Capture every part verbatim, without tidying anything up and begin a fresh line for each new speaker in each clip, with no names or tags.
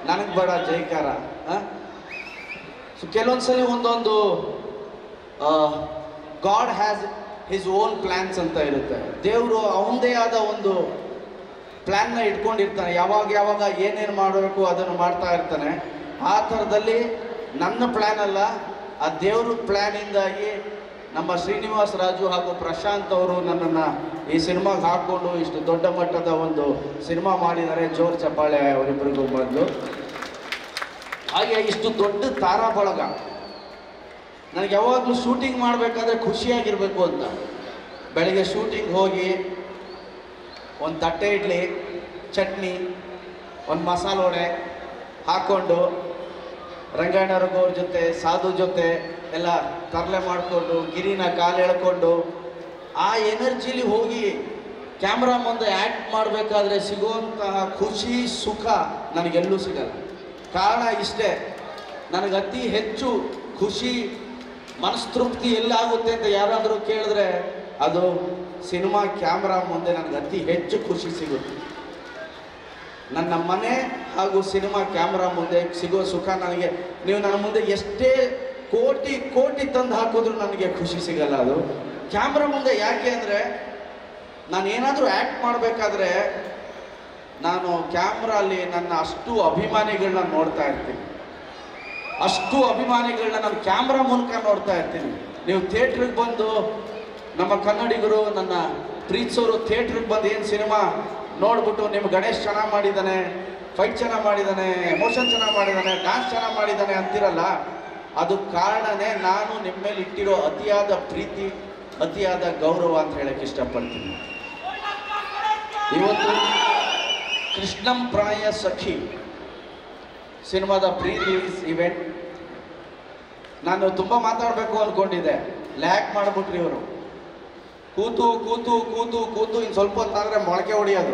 ನನಗೆ ಬೇಡ ಜೈಕಾರ. ಸೊ ಕೆಲವೊಂದ್ಸಲಿ ಒಂದೊಂದು God has his own plans ಅಂತ ಇರುತ್ತೆ. ದೇವರು ಅವನದೇ ಆದ ಒಂದು ಪ್ಲ್ಯಾನ್ನ ಇಟ್ಕೊಂಡಿರ್ತಾನೆ. ಯಾವಾಗ ಯಾವಾಗ ಏನೇನು ಮಾಡಬೇಕು ಅದನ್ನು ಮಾಡ್ತಾ ಇರ್ತಾನೆ. ಆ ಥರದಲ್ಲಿ ನನ್ನ ಪ್ಲ್ಯಾನ್ ಅಲ್ಲ, ಆ ದೇವ್ರ ಪ್ಲ್ಯಾನಿಂದಾಗಿ ನಮ್ಮ ಶ್ರೀನಿವಾಸ ರಾಜು ಹಾಗೂ ಪ್ರಶಾಂತ್ ಅವರು ನನ್ನನ್ನು ಈ ಸಿನಿಮಾಗೆ ಹಾಕ್ಕೊಂಡು ಇಷ್ಟು ದೊಡ್ಡ ಮಟ್ಟದ ಒಂದು ಸಿನಿಮಾ ಮಾಡಿದ್ದಾರೆ. ಜೋರ್ ಚಪ್ಪಾಳೆ ಅವರಿಬ್ಬರಿಗೂ ಬಂದು. ಹಾಗೆ ಇಷ್ಟು ದೊಡ್ಡ ತಾರಾ ಬಳಗ. ನನಗೆ ಯಾವಾಗಲೂ ಶೂಟಿಂಗ್ ಮಾಡಬೇಕಾದ್ರೆ ಖುಷಿಯಾಗಿರಬೇಕು ಅಂತ. ಬೆಳಗ್ಗೆ ಶೂಟಿಂಗ್ ಹೋಗಿ ಒಂದು ತಟ್ಟೆ ಇಡ್ಲಿ, ಚಟ್ನಿ, ಒಂದು ಮಸಾಲೆ ವಡೆ ಹಾಕ್ಕೊಂಡು ರಂಗಣ್ಣವ್ರ ಜೊತೆ ಸಾಧು ಜೊತೆ ಎಲ್ಲ ತರಲೆ ಮಾಡಿಕೊಂಡು ಗಿರಿನ ಕಾಲು ಎಳ್ಕೊಂಡು ಆ ಎನರ್ಜಿಲಿ ಹೋಗಿ ಕ್ಯಾಮ್ರಾ ಮುಂದೆ ಆ್ಯಕ್ಟ್ ಮಾಡಬೇಕಾದ್ರೆ ಸಿಗುವಂತಹ ಖುಷಿ ಸುಖ ನನಗೆಲ್ಲೂ ಸಿಗಲ್ಲ. ಕಾರಣ ಇಷ್ಟೇ, ನನಗೆ ಅತಿ ಹೆಚ್ಚು ಖುಷಿ ಮನಸ್ತೃಪ್ತಿ ಎಲ್ಲಾಗುತ್ತೆ ಅಂತ ಯಾರಾದರೂ ಕೇಳಿದ್ರೆ ಅದು ಸಿನಿಮಾ ಕ್ಯಾಮ್ರಾ ಮುಂದೆ ನನಗೆ ಅತಿ ಹೆಚ್ಚು ಖುಷಿ ಸಿಗುತ್ತೆ. ನನ್ನ ಮನೆ ಹಾಗೂ ಸಿನಿಮಾ ಕ್ಯಾಮ್ರಾ ಮುಂದೆ ಸಿಗೋ ಸುಖ ನನಗೆ ನೀವು ನನ್ನ ಮುಂದೆ ಎಷ್ಟೇ ಕೋಟಿ ಕೋಟಿ ತಂದು ಹಾಕಿದ್ರು ನನಗೆ ಖುಷಿ ಸಿಗಲ್ಲ. ಅದು ಕ್ಯಾಮ್ರಾ ಮುಂದೆ ಯಾಕೆ ಅಂದರೆ ನಾನು ಏನಾದರೂ ಆ್ಯಕ್ಟ್ ಮಾಡಬೇಕಾದ್ರೆ ನಾನು ಕ್ಯಾಮ್ರಲ್ಲಿ ನನ್ನ ಅಷ್ಟು ಅಭಿಮಾನಿಗಳನ್ನ ನೋಡ್ತಾ ಇರ್ತೀನಿ. ಅಷ್ಟು ಅಭಿಮಾನಿಗಳನ್ನ ನಾನು ಕ್ಯಾಮ್ರಾ ಮೂಲಕ ನೋಡ್ತಾ ಇರ್ತೀನಿ. ನೀವು ಥಿಯೇಟ್ರಿಗೆ ಬಂದು ನಮ್ಮ ಕನ್ನಡಿಗರು ನನ್ನ ಪ್ರೀತಿಸೋರು ಥಿಯೇಟ್ರಿಗೆ ಬಂದು ಏನು ಸಿನಿಮಾ ನೋಡ್ಬಿಟ್ಟು ನಿಮ್ಮ ಗಣೇಶ್ ಚೆನ್ನಾಗಿ ಮಾಡಿದ್ದಾನೆ, ಫೈಟ್ ಚೆನ್ನಾಗಿ ಮಾಡಿದ್ದಾನೆ, ಎಮೋಷನ್ ಚೆನ್ನಾಗಿ ಮಾಡಿದ್ದಾನೆ, ಡ್ಯಾನ್ಸ್ ಚೆನ್ನಾಗಿ ಮಾಡಿದ್ದಾನೆ ಅಂತಿರಲ್ಲ, ಅದು ಕಾರಣನೇ ನಾನು ನಿಮ್ಮ ಮೇಲೆ ಇಟ್ಟಿರೋ ಅತಿಯಾದ ಪ್ರೀತಿ, ಅತಿಯಾದ ಗೌರವ ಅಂತ ಹೇಳಕ್ಕೆ ಇಷ್ಟಪಡ್ತೀನಿ. ಇವತ್ತು ಕೃಷ್ಣಂ ಪ್ರಣಯ ಸಖಿ ಸಿನಿಮಾದ ಪ್ರೀ ರಿಲೀಸ್ ಇವೆಂಟ್. ನಾನು ತುಂಬ ಮಾತಾಡಬೇಕು ಅಂದ್ಕೊಂಡಿದ್ದೆ, ಲ್ಯಾಕ್ ಮಾಡಿಬಿಟ್ರಿ ಇವರು. ಕೂತು ಕೂತು ಕೂತು ಕೂತು ಇನ್ನು ಸ್ವಲ್ಪ ಹೊತ್ತಾದರೆ ಮೊಳಕೆ ಹೊಡಿಯೋದು.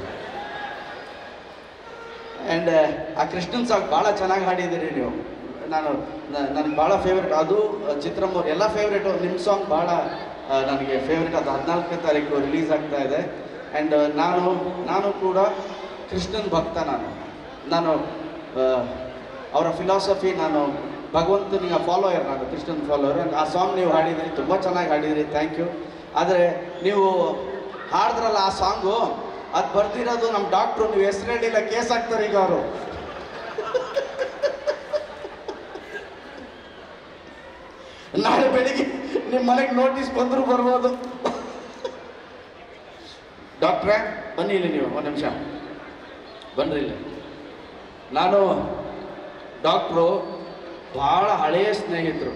ಆ್ಯಂಡ್ ಆ ಕೃಷ್ಣನ್ ಸಾಂಗ್ ಭಾಳ ಚೆನ್ನಾಗಿ ಹಾಡಿದ್ದೀರಿ ನೀವು. ನಾನು ನನಗೆ ಭಾಳ ಫೇವ್ರೇಟ್ ಅದು. ಚಿತ್ರಮ್ಮ ಎಲ್ಲ ಫೇವ್ರೇಟು, ನಿಮ್ಮ ಸಾಂಗ್ ಭಾಳ ನನಗೆ ಫೇವ್ರೇಟ್. ಅದು ಹದಿನಾಲ್ಕನೇ ತಾರೀಕು ರಿಲೀಸ್ ಆಗ್ತಾ ಇದೆ. ಆ್ಯಂಡ್ ನಾನು ನಾನು ಕೂಡ ಕೃಷ್ಣನ್ ಭಕ್ತ. ನಾನು ನಾನು ಅವರ ಫಿಲಾಸಫಿ, ನಾನು ಭಗವಂತನಿಗೆ ಫಾಲೋಯರ್, ನಾನು ಕೃಷ್ಣನ್ ಫಾಲೋಯರ್. ಆ ಸಾಂಗ್ ನೀವು ಹಾಡಿದಿರಿ, ತುಂಬ ಚೆನ್ನಾಗಿ ಹಾಡಿದಿರಿ, ಥ್ಯಾಂಕ್ ಯು. ಆದರೆ ನೀವು ಹಾಡಿದ್ರಲ್ಲ ಆ ಸಾಂಗು, ಅದು ಬರ್ತಿರೋದು ನಮ್ಮ ಡಾಕ್ಟ್ರು, ನೀವು ಹೆಸರು ಹೇಳಿಲ್ಲ ಕೇಸ್ ಹಾಕ್ತಾರೆ ಈಗ ಅವರು. ನಾಳೆ ಬೆಳಿಗ್ಗೆ ನಿಮ್ಮ ಮನೆಗೆ ನೋಟಿಸ್ ಬಂದರೂ ಬರ್ಬೋದು. ಡಾಕ್ಟ್ರೇ ಬನ್ನಿ ಇಲ್ಲಿ, ನೀವು ಒಂದು ನಿಮಿಷ ಬನ್ನಿರಿ ಇಲ್ಲಿ. ನಾನು ಡಾಕ್ಟ್ರು ಭಾಳ ಹಳೆಯ ಸ್ನೇಹಿತರು,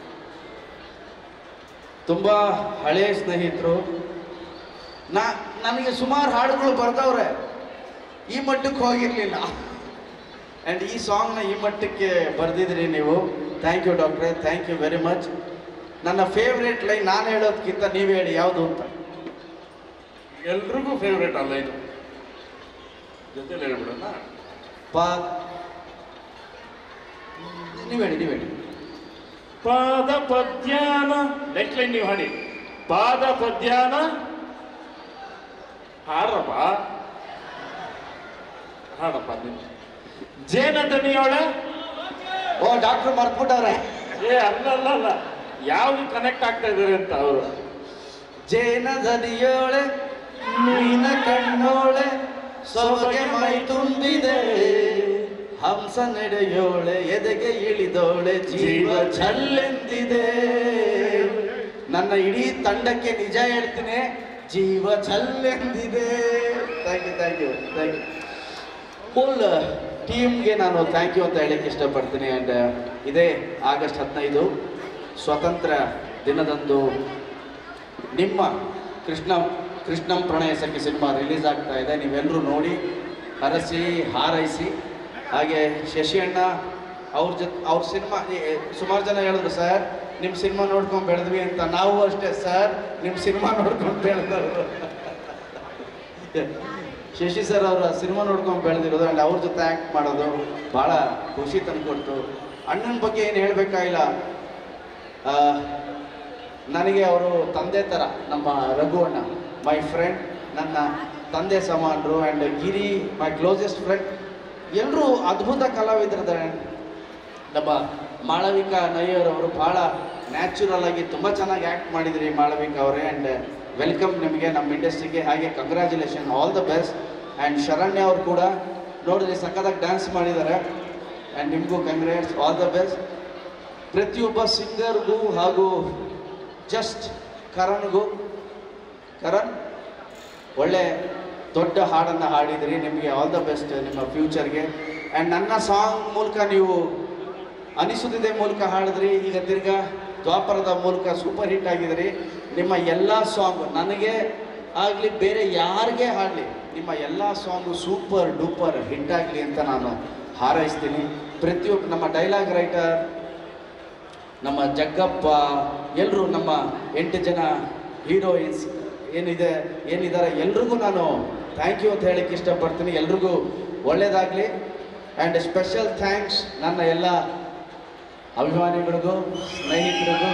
ತುಂಬ ಹಳೆಯ ಸ್ನೇಹಿತರು. ನಾ ನನಗೆ ಸುಮಾರು ಹಾಡುಗಳು ಬರ್ದವ್ರೆ, ಈ ಮಟ್ಟಕ್ಕೆ ಹೋಗಿರಲಿಲ್ಲ. ಆ್ಯಂಡ್ ಈ ಸಾಂಗ್ನ ಈ ಮಟ್ಟಕ್ಕೆ ಬರೆದಿದ್ರಿ ನೀವು. ಥ್ಯಾಂಕ್ ಯು ಡಾಕ್ಟ್ರೇ, ಥ್ಯಾಂಕ್ ಯು ವೆರಿ ಮಚ್. ನನ್ನ ಫೇವ್ರೇಟ್ ಲೈನ್ ನಾನು ಹೇಳೋದಕ್ಕಿಂತ ನೀವು ಹೇಳಿ ಯಾವುದು ಅಂತ.
ಎಲ್ರಿಗೂ ಫೇವ್ರೇಟ್ ಅಲ್ಲ ಇದು, ಜೊತೆಲಿ ಹೇಳ್ಬಿಡೋಣ.
ಪಾ ನೀವು ಹೇಳಿ ನೀವು ಹೇಳಿ
ಪಾದ ಪದ್ಯಾನ, ನೆಕ್ಸ್ಟ್ ಲೈನ್ ನೀವು ಹಾಡಿ. ಪಾದ ಪದ್ಯಾನ ಹಾಡಪ್ಪ ಹಾಡಪ್ಪ ನೀವು. ಜೇನ ದನಿಯೋಳೆ.
ಓ ಡಾಕ್ಟ್ರು ಮರ್ತ್ಬಿಟ್ಟವ್ರೆ.
ಏ ಅಲ್ಲ ಅಲ್ಲ ಅಲ್ಲ, ಯಾವ್ದು ಕನೆಕ್ಟ್ ಆಗ್ತಾ ಇದ್ದಾರೆ ಅಂತ ಅವರು.
ಜೇನ ದನಿಯೋಳೆ ಮೀನ ಕಣ್ಣೋಳೆ ಸೊಬಗೆ ಮೈ ತುಂಬಿದೆ, ಹಂಸ ನಡೆಯೋಳೆ ಎದೆಗೆ ಇಳಿದೋಳೆ ಜೀವ ಛಲ್ಲೆಂದಿದೆ. ನನ್ನ ಇಡೀ ತಂಡಕ್ಕೆ ನಿಜ ಹೇಳ್ತೀನಿ, ಜೀವ ಛಲ್ಲೆಂದಿದೆ. Thank you thank you thank you full ಟೀಮ್ಗೆ ನಾನು ಥ್ಯಾಂಕ್ ಯು ಅಂತ ಹೇಳಕ್ಕೆ ಇಷ್ಟಪಡ್ತೀನಿ. ಆ್ಯಂಡ್ ಇದೇ ಆಗಸ್ಟ್ ಹದಿನೈದು ಸ್ವಾತಂತ್ರ್ಯ ದಿನದಂದು ನಿಮ್ಮ ಕೃಷ್ಣ ಕೃಷ್ಣಂ ಪ್ರಣಯ ಸಖಿ ಸಿನಿಮಾ ರಿಲೀಸ್ ಆಗ್ತಾ ಇದೆ. ನೀವೆಲ್ಲರೂ ನೋಡಿ ಹರಸಿ ಹಾರೈಸಿ. ಹಾಗೆ ಶಶಿ ಅಣ್ಣ ಅವ್ರ ಜೊತೆ ಅವ್ರ ಸಿನಿಮಾ ಸುಮಾರು ಜನ ಹೇಳಿದ್ರು, ಸರ್ ನಿಮ್ಮ ಸಿನಿಮಾ ನೋಡ್ಕೊಂಡು ಬೆಳೆದ್ವಿ ಅಂತ. ನಾವು ಅಷ್ಟೇ ಸರ್, ನಿಮ್ಮ ಸಿನಿಮಾ ನೋಡ್ಕೊಂಡು ಬೆಳೆದವರು. ಶಶಿ ಸರ್ ಅವರ ಸಿನಿಮಾ ನೋಡ್ಕೊಂಡು ಬೆಳೆದಿರೋದು ಆ್ಯಂಡ್ ಅವ್ರ ಜೊತೆ ಆ್ಯಕ್ಟ್ ಮಾಡೋದು ಭಾಳ ಖುಷಿ ತಂದುಕೊಡ್ತು. ಅಣ್ಣನ ಬಗ್ಗೆ ಏನು ಹೇಳಬೇಕಾಗಿಲ್ಲ, ನನಗೆ ಅವರು ತಂದೆ ಥರ. ನಮ್ಮ ರಘು ಅಣ್ಣ ಮೈ ಫ್ರೆಂಡ್, ನನ್ನ ತಂದೆ ಸಮಾನರು. And Giri my closest friend. ಎಲ್ಲರೂ ಅದ್ಭುತ ಕಲಾವಿದರಿದ್ದಾರೆ. ನಮ್ಮ ಮಾಳವಿಕಾ ನಯ್ಯರ್ ಅವರು ಭಾಳ ನ್ಯಾಚುರಲ್ ಆಗಿ ತುಂಬ ಚೆನ್ನಾಗಿ ಆ್ಯಕ್ಟ್ ಮಾಡಿದ್ರಿ ಮಾಳವಿಕಾ ಅವರೇ. ಆ್ಯಂಡ್ ವೆಲ್ಕಮ್ ನಿಮಗೆ ನಮ್ಮ ಇಂಡಸ್ಟ್ರಿಗೆ. ಹಾಗೆ congratulation, all the best. And Sharanya ಅವರು ಕೂಡ ನೋಡಿದ್ರಿ ಸಖತ್ತಾಗಿ ಡ್ಯಾನ್ಸ್ ಮಾಡಿದ್ದಾರೆ. ಆ್ಯಂಡ್ ನಿಮಗೂ ಕಂಗ್ರ್ಯಾಟ್ಸ್, ಆಲ್ ದ ಬೆಸ್ಟ್. ಪ್ರತಿಯೊಬ್ಬ ಸಿಂಗರ್ಗೂ ಹಾಗೂ ಜಸ್ಟ್ ಕರಣ್ಗೂ, ಕರಣ್ ಒಳ್ಳೆ ದೊಡ್ಡ ಹಾಡನ್ನು ಹಾಡಿದ್ರಿ. ನಿಮಗೆ ಆಲ್ ದ ಬೆಸ್ಟ್ ನಿಮ್ಮ ಫ್ಯೂಚರ್ಗೆ. ಆ್ಯಂಡ್ ನನ್ನ ಸಾಂಗ್ ಮೂಲಕ ನೀವು ಅನಿಸುತ್ತಿದೆ ಮೂಲಕ ಹಾಡಿದ್ರಿ. ಈಗ ತಿರ್ಗಾ ದ್ವಾಪರದ ಮೂಲಕ ಸೂಪರ್ ಹಿಟ್ ಆಗಿದ್ರಿ. ನಿಮ್ಮ ಎಲ್ಲ ಸಾಂಗ್ ನನಗೆ ಆಗಲಿ ಬೇರೆ ಯಾರಿಗೆ ಹಾಡಲಿ ನಿಮ್ಮ ಎಲ್ಲ ಸಾಂಗು ಸೂಪರ್ ಡೂಪರ್ ಹಿಟ್ ಆಗಲಿ ಅಂತ ನಾನು ಹಾರೈಸ್ತೀನಿ. ಪ್ರತಿಯೊಬ್ಬ ನಮ್ಮ ಡೈಲಾಗ್ ರೈಟರ್, ನಮ್ಮ ಜಗ್ಗಪ್ಪ, ಎಲ್ಲರೂ ನಮ್ಮ ಎಂಟು ಜನ ಹೀರೋಯಿನ್ಸ್ ಏನಿದೆ ಏನಿದ್ದಾರೆ ಎಲ್ರಿಗೂ ನಾನು ಥ್ಯಾಂಕ್ ಯು ಅಂತ ಹೇಳಕ್ಕೆ ಇಷ್ಟಪಡ್ತೀನಿ. ಎಲ್ರಿಗೂ ಒಳ್ಳೆಯದಾಗಲಿ. ಆ್ಯಂಡ್ ಸ್ಪೆಷಲ್ ಥ್ಯಾಂಕ್ಸ್ ನನ್ನ ಎಲ್ಲ ಅಭಿಮಾನಿಗಳಿಗೂ, ಸ್ನೇಹಿತರಿಗೂ,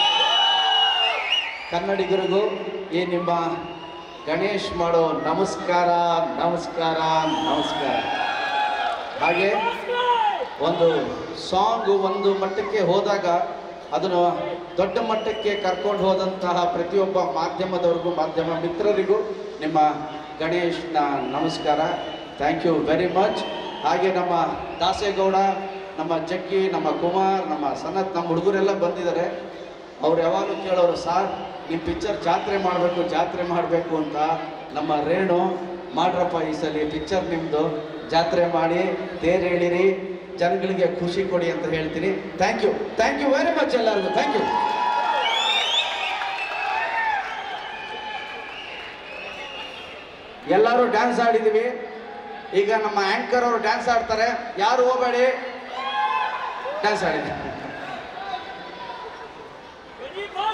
ಕನ್ನಡಿಗರಿಗೂ ಈ ನಿಮ್ಮ ಗಣೇಶ್ ಮಾಡೋ ನಮಸ್ಕಾರ ನಮಸ್ಕಾರ ನಮಸ್ಕಾರ. ಹಾಗೆ ಒಂದು ಸಾಂಗು ಒಂದು ಮಟ್ಟಕ್ಕೆ ಹೋದಾಗ ಅದನ್ನು ದೊಡ್ಡ ಮಟ್ಟಕ್ಕೆ ಕರ್ಕೊಂಡು ಹೋದಂತಹ ಪ್ರತಿಯೊಬ್ಬ ಮಾಧ್ಯಮದವ್ರಿಗೂ, ಮಾಧ್ಯಮ ಮಿತ್ರರಿಗೂ ನಿಮ್ಮ ಗಣೇಶ್ನ ನಮಸ್ಕಾರ. Thank you very much. ಹಾಗೆ ನಮ್ಮ ದಾಸೇಗೌಡ, ನಮ್ಮ ಜಗ್ಗಿ, ನಮ್ಮ ಕುಮಾರ್, ನಮ್ಮ ಸನತ್, ನಮ್ಮ ಹುಡುಗರೆಲ್ಲ ಬಂದಿದ್ದಾರೆ. ಅವ್ರು ಯಾವಾಗಲೂ ಕೇಳೋರು, ಸಾರ್ ನಿಮ್ಮ ಪಿಕ್ಚರ್ ಜಾತ್ರೆ ಮಾಡಬೇಕು ಜಾತ್ರೆ ಮಾಡಬೇಕು ಅಂತ. ನಮ್ಮ ರೇಣು, ಮಾಡ್ರಪ್ಪ ಈ ಸಲ ಪಿಕ್ಚರ್ ನಿಮ್ಮದು ಜಾತ್ರೆ ಮಾಡಿ ತೇರು ಎಳೀರಿ, ಜನಗಳಿಗೆ ಖುಷಿ ಕೊಡಿ ಅಂತ ಹೇಳ್ತೀನಿ. Thank you, thank you very much ಎಲ್ಲರಿಗೂ, ಥ್ಯಾಂಕ್ ಯು. ಎಲ್ಲರೂ ಡ್ಯಾನ್ಸ್ ಆಡಿದ್ದೀವಿ. ಈಗ ನಮ್ಮ ಆ್ಯಂಕರ್ ಅವರು ಡ್ಯಾನ್ಸ್ ಆಡ್ತಾರೆ. ಯಾರು ಹೋಗಬೇಡಿ, ಡ್ಯಾನ್ಸ್ ಆಡಿದ್ದೀವಿ.